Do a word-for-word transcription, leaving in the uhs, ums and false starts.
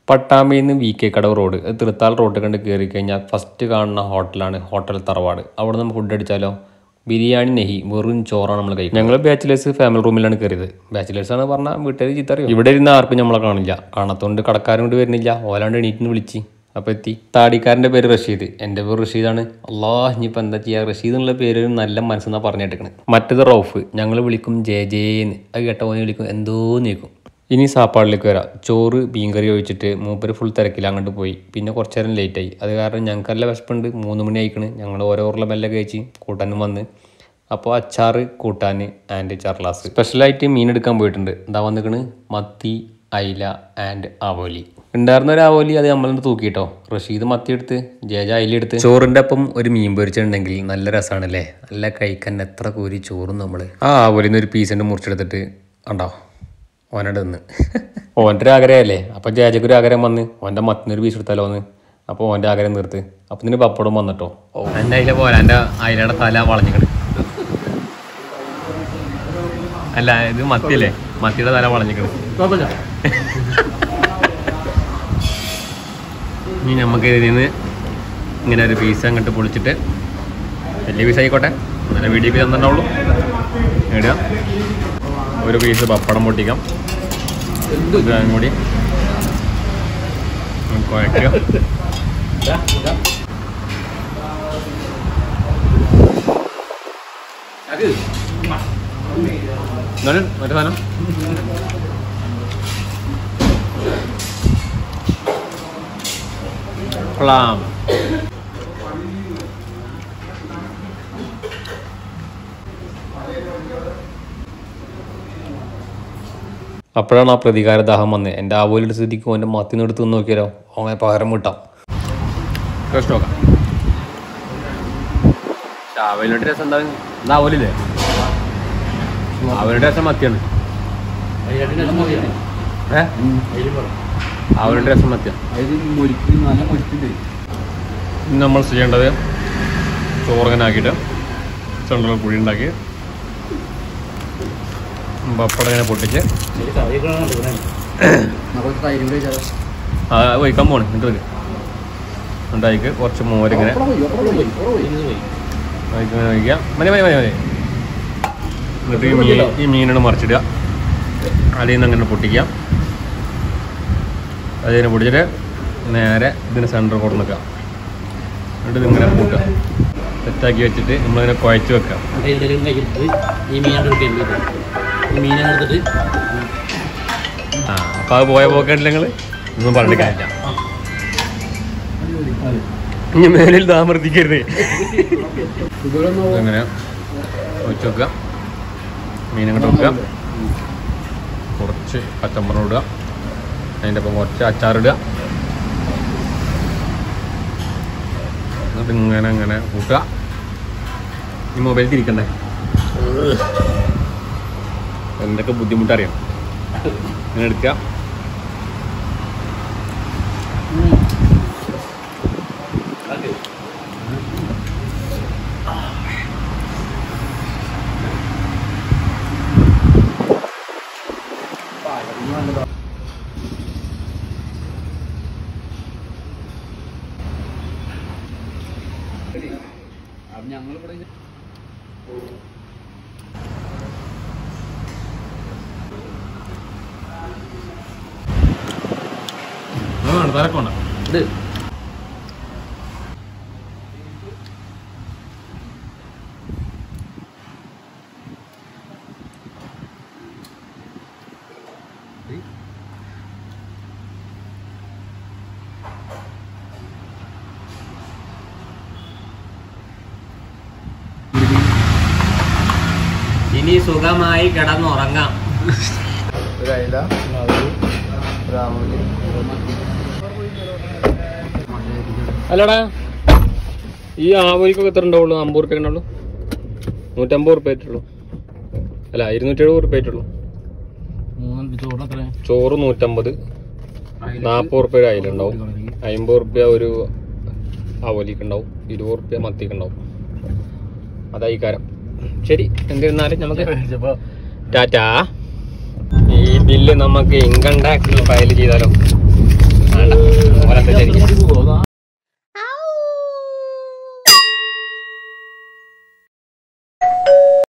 പട്ടാമ്പിയിൽ നിന്ന് V K Kadavu road Thrithala road കണ്ട് കയറി കഴിഞ്ഞാൽ ഫസ്റ്റ് കാണുന്ന ഹോട്ടലാണ് ഹോട്ടൽ തറവാട്. അവിടെ നമ്മൾ ഫുഡ് അടിച്ചാലോ? ബിരിയാണി നെഹി വെറും ചോറാണ് നമ്മൾ കഴിക്കുന്നത്. ഞങ്ങൾ ബാച്ചിലേഴ്സ് ഫാമിലി റൂമിലാണ് കയറിയത്. ബാച്ചിലേഴ്സ് ആണ് പറഞ്ഞാൽ വീട്ടുകാർ ചീത്തറിയോ. ഇവിടെ ഇരുന്ന് ആർക്കും നമ്മളെ കാണില്ല, കാണാത്തോണ്ട് കടക്കാരും കൊണ്ട് വരുന്നില്ല. ഓലാണ്ട് എണീറ്റിന്ന് വിളിച്ച് അപ്പോൾ എത്തി. താടിക്കാരൻ്റെ പേര് റഷീദ്, എൻ്റെ പേര് റഷീദാണ്. അള്ളാഹ് ഇനിയിപ്പോൾ എന്താ ചെയ്യുക, റഷീദ് എന്നുള്ള പേര് നല്ല മനസ്സെന്നാണ് പറഞ്ഞിട്ടേക്കണത്. മറ്റേത് റൌഫ്, ഞങ്ങൾ വിളിക്കും ജെ ജേന്ന്. അത് കേട്ട പോലെ വിളിക്കും എന്തോ നീക്കും. ഇനി സാപ്പാടിലേക്ക് വരാം. ചോറ് മീൻകറി ഒഴിച്ചിട്ട് മൂപ്പര് ഫുൾ തിരക്കില്ല, അങ്ങോട്ട് പോയി. പിന്നെ കുറച്ച് നേരം ലേറ്റായി. അത് കാരണം ഞങ്ങൾക്ക് നല്ല വിശപ്പുണ്ട്. മൂന്ന് മണി ആയിക്കണ്. ഞങ്ങൾ ഓരോ ഉരുള മെല്ലെ കഴിച്ച് കൂട്ടാനും വന്ന്. അപ്പോൾ അച്ചാറ് കൂട്ടാൻ ആൻഡ് ചർലാസ്. സ്പെഷ്യലായിട്ട് മീൻ എടുക്കാൻ പോയിട്ടുണ്ട്. എന്താ വന്നിക്കണ് മത്തി, അയില ആൻഡ് ആവോലി. ഉണ്ടായിരുന്ന ഒരു ആവോലി അത് നമ്മളിന്ന് തൂക്കിട്ടോ. റഷീദ് മത്തി എടുത്ത്, ജേജ അയില എടുത്ത്. ചോറിൻ്റെ ഒപ്പം ഒരു മീൻ പൊരിച്ചിട്ടുണ്ടെങ്കിൽ നല്ല രസമാണല്ലേ. നല്ല കഴിക്കാൻ എത്ര കൂരി ചോറും നമ്മൾ. ആ ആവോലിന്ന് ഒരു പീസിൻ്റെ മുറിച്ചെടുത്തിട്ട് ഉണ്ടോ ഓനോട് നിന്ന്. ഓൻ്റെ ഒരു ആഗ്രഹമല്ലേ. അപ്പം ജേജയ്ക്ക് ഒരു ആഗ്രഹം വന്ന് ഓൻ്റെ മത്തിനൊരു പീസ് എടുത്താലോ എന്ന്. അപ്പോൾ ഓൻ്റെ ആഗ്രഹം നിർത്ത്. അപ്പം ഇതിന് പപ്പടം വന്നിട്ടോ. ഓ എൻ്റെ അയില പോലെ എൻ്റെ അയിലയുടെ തല വളഞ്ഞിക്കണ്. അല്ല ഇത് മത്തിയല്ലേ, മത്തിയുടെ തല വളഞ്ഞിക്കണ്. ഇനി നമുക്ക് ഇതിൽ നിന്ന് ഇങ്ങനെ ഒരു പീസ് അങ്ങോട്ട് പൊളിച്ചിട്ട്, വലിയ പീസ് ആയിക്കോട്ടെ, നല്ല വീഡിയോ പീസ് തന്നിട്ടുള്ളൂ. ഇടുക ഒരു പീസ് പപ്പടം പൊട്ടിക്കാം. ഇതും കൂടി കുഴക്കുക. എന്നാലും ഒരു സാധനം പ്ലാം. അപ്പോഴാണ് ആ പ്രതികാരദാഹം വന്നത്. എൻ്റെ ആവോലിയുടെ സ്ഥിതിക്ക് ഓൻ്റെ മത്തിന്ന് എടുത്ത് നോക്കിയാലോ, അങ്ങനെ പകരം വിട്ടാം. ടേസ്റ്റ് നോക്കാം. ആവോലിയുടെ രസം എന്താ? എന്താ ആവോലില്ലേ? ആവോലിയുടെ രസം മത്തിയാണ്. ഏ ആവോലിയുടെ രസം മത്തിയാണ്. ഇന്ന് നമ്മൾ ചെയ്യേണ്ടത് ചോറങ്ങനാക്കിയിട്ട് ചെണ്ടകൾ കുഴി ഉണ്ടാക്കി പപ്പടം ഇങ്ങനെ പൊട്ടിച്ച് ആ ഒഴിക്കാൻ പോണ്. എന്നിട്ട് ഉണ്ടായിക്ക് കുറച്ച് മോരിങ്ങനെ ഇങ്ങനെ ഒഴിക്കുക. മതി മതി മതി മതി. എന്നിട്ട് ഈ മീൻ ഈ മീനാണ് മറിച്ചിടുക. അതിൽ നിന്ന് അങ്ങനെ പൊട്ടിക്കുക. അതിനെ പൊടിച്ചിട്ട് നേരെ ഇതിന് സെൻറ്റർ കൊണ്ട് നിൽക്കുക. എന്നിട്ട് ഇതിങ്ങനെ കൂട്ടുക. സെറ്റാക്കി വെച്ചിട്ട് നമ്മളിങ്ങനെ കുഴച്ച് വെക്കാം. ആ അപ്പോൾ അത് പോയ പോക്കായിട്ടില്ല. നിങ്ങൾ ഒന്നും പറഞ്ഞിട്ട് കാര്യമില്ല. ഇനി മേലിൽ താമർത്തിക്കരുത്. ഇങ്ങനെ വെച്ച് വെക്കുക. മീനങ്ങോട്ട് വെക്കുക. കുറച്ച് പച്ചമ്പറം ഇടുക. അതിൻ്റെ ഒപ്പം കുറച്ച് അച്ചാറിടുക. എന്നിട്ട് ഇങ്ങനെ ഇങ്ങനെ കൂട്ടുക. ഈ മൊബൈൽ തിരിക്കണ്ടേ? എന്തൊക്കെ ബുദ്ധിമുട്ടറിയാം. ഇങ്ങനെ എടുക്കുക. തിരക്കുണ്ട്. ഇനി സുഖമായി കിടന്നുറങ്ങാം. അല്ലടാ ഈ ആവോലിക്കൊക്കെ എത്ര ഉണ്ടാവുള്ളൂ? അമ്പത് റുപ്യ ഉണ്ടാവുള്ളൂ. നൂറ്റമ്പത് റുപ്യ ആയിട്ടുള്ളൂ. അല്ല ഇരുന്നൂറ്റി എഴുപത് റുപ്യ ആയിട്ടുള്ളൂ. ചോറ് നൂറ്റമ്പത്. നാൽപ്പത് റുപ്യ ഒരു അയില ഉണ്ടാവും. അമ്പത് റുപ്യ ഒരു ആവോലിക്ക് ഉണ്ടാവും. ഇരുപത് റുപ്യ മത്തിക്ക് ഉണ്ടാവും. അതായിക്കാരം. ശരി, എന്നിരുന്നാലും നമുക്ക് ടാറ്റാ. ഈ ബില്ല് നമുക്ക് ഇൻകം ടാക്സിൽ ഫയൽ ചെയ്താലോ?